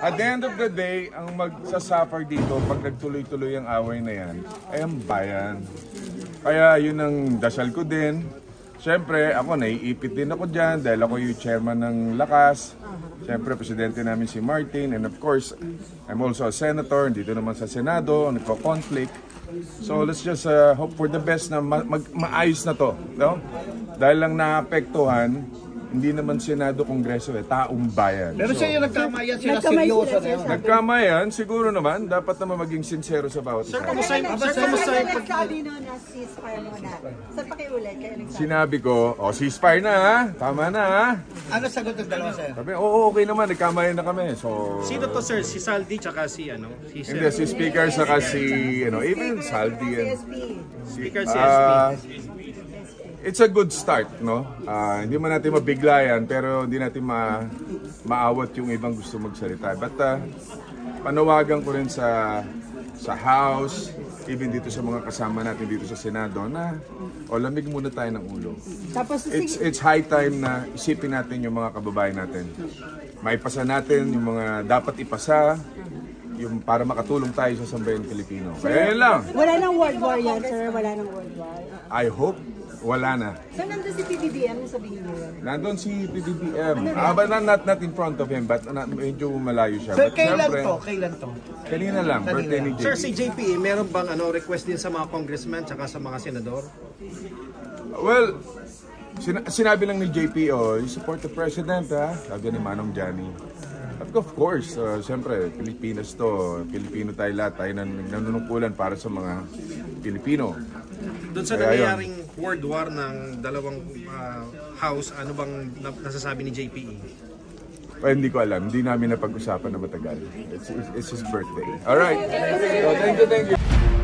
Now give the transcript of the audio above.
At the end of the day, ang magsasuffer dito pag nagtuloy-tuloy ang away na yan, ay ang bayan. Kaya yun ang dasal ko din. Siyempre, ako naiipit din ako dyan dahil ako yung chairman ng Lakas. Siyempre, presidente namin si Martin. And of course, I'm also a senator. Dito naman sa Senado, nagko-conflict. So let's just hope for the best na maayos na to. No? Dahil lang naapektuhan, hindi naman Senado, Kongreso, taong bayan. Pero siya yung nagkamayan, sila seryoso na yun. Nagkamayan, siguro naman, dapat naman maging sincero sa bawat isa. Sir, kamusta yung nagsabi nun na ceasefire muna? Saan pakiulit kayo nagsabi? Sinabi ko, ceasefire na ha, tama na ha. Ano sagot ng dalawa, sir? Sabi, okay naman, nagkamayan na kami. So, sino to, sir? Si Saldi tsaka si si hindi, si Speaker saka si, even Saldi. Speaker si SP. It's a good start, no? Hindi man natin mabiglayan, pero hindi natin maawat yung ibang gusto magsalita. But panawagan ko rin sa House, even dito sa mga kasama natin dito sa Senado, na lamig muna tayo ng ulo. It's high time na isipin natin yung mga kababayan natin. Maipasa natin yung mga dapat ipasa, yung para makatulong tayo sa sambayan Pilipino. Kaya yun lang. Wala nang World War yan, sir. Wala nang World War. I hope wala na. So, nandun si PBBM, sabihin niyo yun? Nandun si PBBM. But not in front of him, but medyo malayo siya. Sir, but kailan syempre, to? Kailan to? Kanina lang, birthday ni JP. Sir, si JP, meron bang request din sa mga congressman tsaka sa mga senador? Well, sinabi lang ni JP, you support the president, ha? Sabi ni Manong Johnny. At of course, syempre, Pilipinas to. Pilipino tayo lahat. Tayo nanunungkulan para sa mga Pilipino. Doon sa nangyayaring world war ng dalawang house, ano bang nasasabi ni JPE? Well, hindi ko alam. Hindi namin napag-usapan na matagal. It's his birthday. Alright. So, thank you.